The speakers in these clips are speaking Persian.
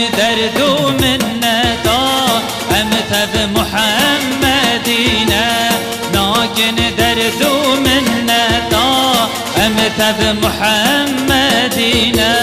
دردو منتا امتف محمدینا ناکن دردو منتا امتف محمدینا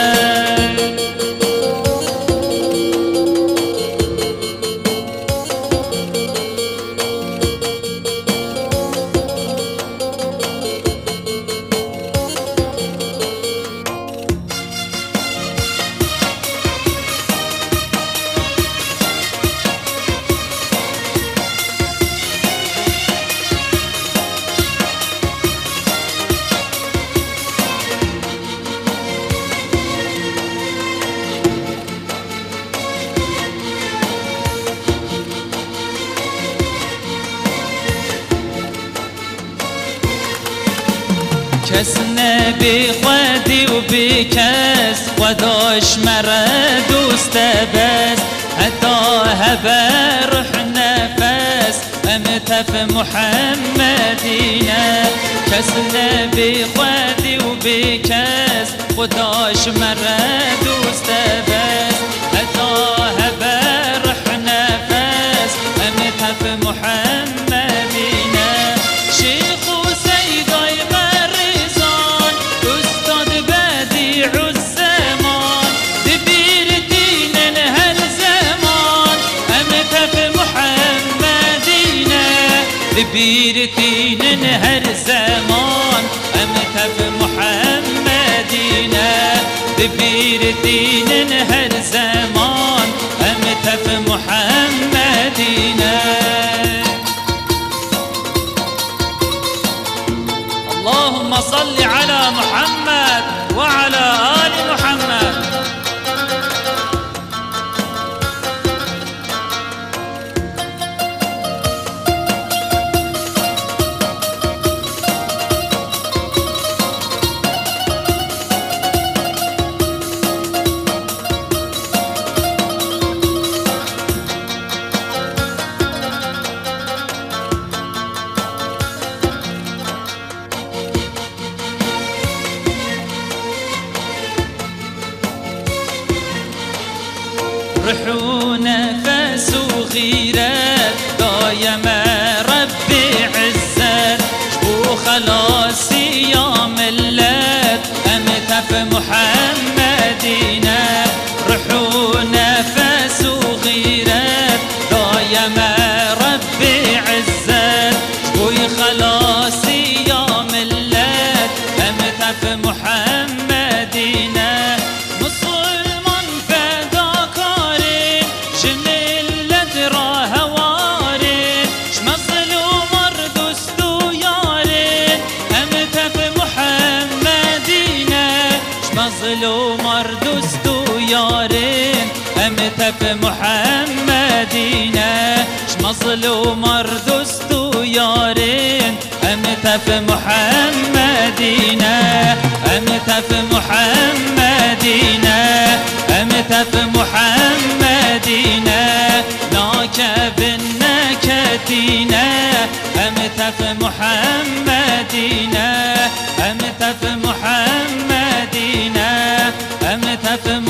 کس نبی خودی و بی کس خداش مرا دوست بس حتی هبه روح نفس امتف محمدینا کس نبی خودی و بی کس خداش مرا دوست بس حتی هبه روح نفس امتف محمدینا شیخ و سیدای بيرتين هر زمان امتف محمدينا بيرتين هر زمان امتف محمدينا اللهم صل على محمد وعلى آل محمد روح نفس وغيرات دايم ربي عزت وخلاصي يا ملت امتف محمدينا روح نفس وغيرات دايم ربي عزت وخلاصي يا ملت امتف محمدينا مظلوم دوست و یارین امتف محمدینا مظلوم دوست و یارین امتف محمدینا امتف محمدینا امتف محمدینا ناکب نکتینا امتف محمدینا امتف محمدینا امتف